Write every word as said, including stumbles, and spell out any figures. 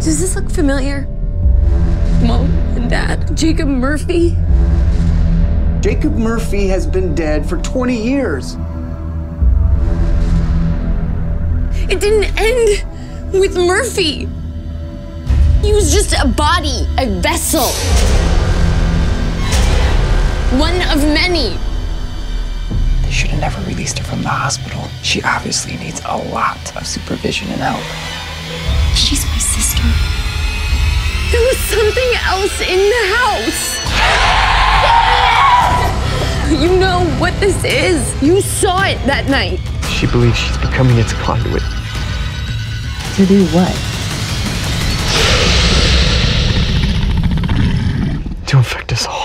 Does this look familiar? Mom and Dad, Jacob Murphy. Jacob Murphy has been dead for twenty years. It didn't end with Murphy. He was just a body, a vessel. One of many. They should have never released her from the hospital. She obviously needs a lot of supervision and help. She's my sister. There was something else in the house. You know what this is. You saw it that night. She believes she's becoming its conduit. To do what? To infect us all.